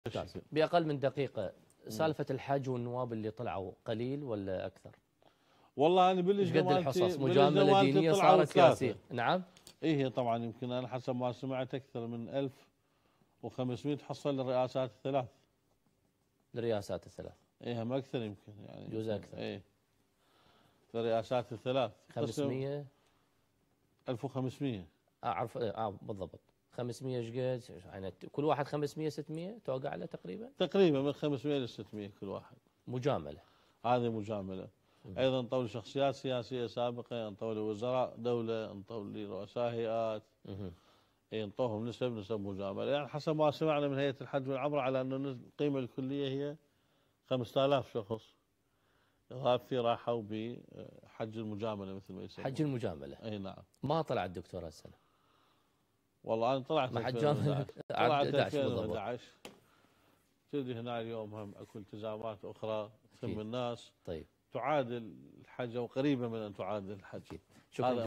بأقل من دقيقة، سالفة الحج والنواب اللي طلعوا قليل ولا أكثر؟ والله أنا باللجنة قد الحصص مجاملة دينية صارت سياسية. نعم. هي طبعا يمكن أنا حسب ما سمعت أكثر من 1500 حصل للرئاسات الثلاث. للرئاسات الثلاث. هم أكثر يمكن يعني. جزء أكثر. للرئاسات الثلاث. 500. 1500. أعرف بالضبط. 500 ايش قد؟ يعني كل واحد 500 600 توقع له تقريبا؟ تقريبا من 500 ل 600 كل واحد. مجاملة. هذه مجاملة. أيضا انطوا لي شخصيات سياسية سابقة، انطوا لي وزراء دولة، انطوا لي رؤساء هيئات. ينطوهم نسب مجاملة، يعني حسب ما سمعنا من هيئة الحج والعمرة على أنه القيمة الكلية هي 5000 شخص. في راحوا بحج المجاملة مثل ما يسمون. حج المجاملة. أي نعم. ما طلع الدكتور هالسنة. والله أنا طلعت مع حجام. طلعت 2011. تدري هنا اليوم هم اكو التزامات اخرى تهم الناس. طيب. تعادل الحج او قريبه من ان تعادل الحج. شكرا.